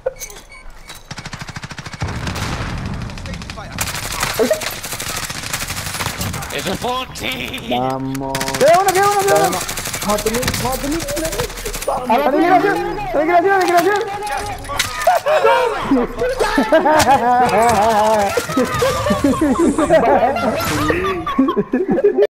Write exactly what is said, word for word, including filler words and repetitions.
¡Es un fourteen! Vamos. Queda uno, queda uno, queda uno. Vamos a tener, vamos a tener. Aniquilación, aniquilación, aniquilación.